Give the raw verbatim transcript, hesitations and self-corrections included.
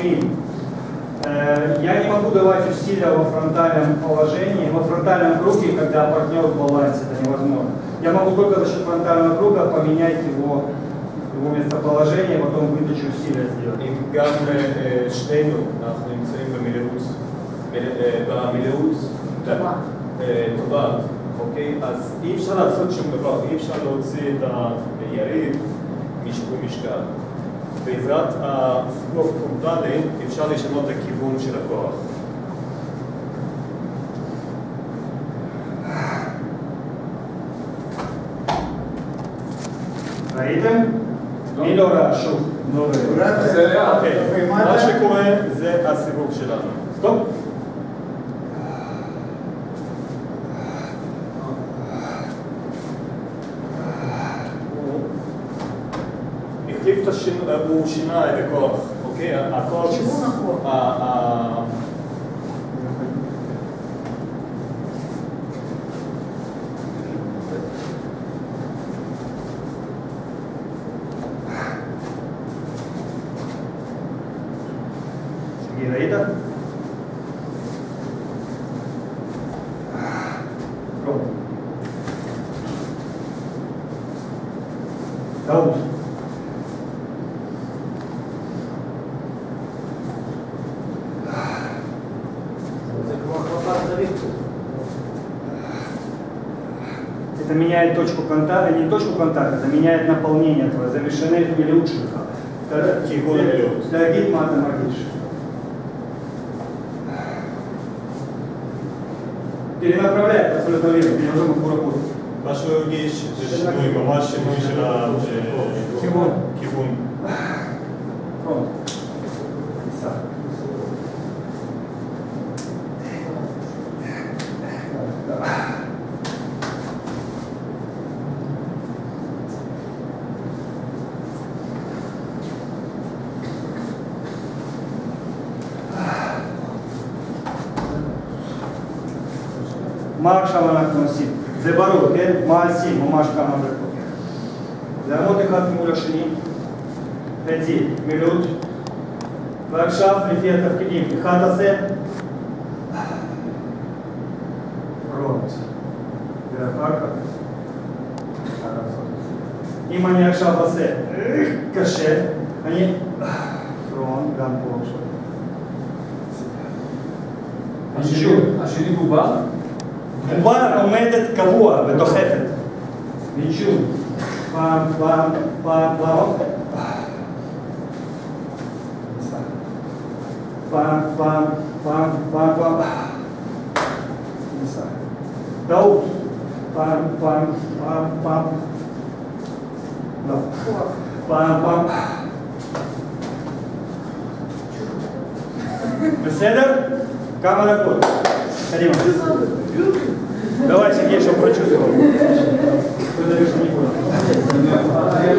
прямыми. Я не могу давать усилия во фронтальном положении, во фронтальном круге, когда партнер в балансе, это невозможно. Я могу только за счет фронтального круга поменять его, его местоположение, потом выдачу усилия сделать. אם גם שנינו, אנחנו נמצאים במילאות, במילאות טובה, אוקיי? אז אי אפשר לעשות שום דבר, אי אפשר להוציא את היריב משיווי משקל. בעזרת הסיבוב פרונטלי אפשר לשנות את הכיוון של הכוח. ראיתם? מי לא ראה? שוב. אוקיי, מה שקורה זה הסיבוב שלנו. סטופ. הוא שינה את הכוח, אוקיי? הכוח... כיוון הכוח. סגי, ראית? טוב. טעות. Это меняет точку контакта, не точку контакта, это меняет наполнение твое, завершены или лучше. Дагит мата магиш. Перенаправляет абсолютно верно, переложим их в работу. מה שהוא הרגיש זה שינוי, ממש שינוי של הכיוון. פרונט. מה עכשיו אנחנו עושים? זה ברור, כן? מה עושים? ממש כמה דקות. לעמוד אחד מול השני, הייתי מילוט, ועכשיו לפי התפקידים, אחד עושה פרונט, ואחר כך אם אני עכשיו עושה קשה, אני פרונט גם פה עכשיו. השני בובה? בובה עומדת קבוע ודוחפת. נשום. פעם, פעם, פעם, פעם. פעם, פעם, פעם, פעם, פעם. טעות. פעם, פעם, פעם, פעם. לא. פעם, פעם. בסדר? כמה דקות. קדימה. Давай, Сергей, чтобы прочувствовал.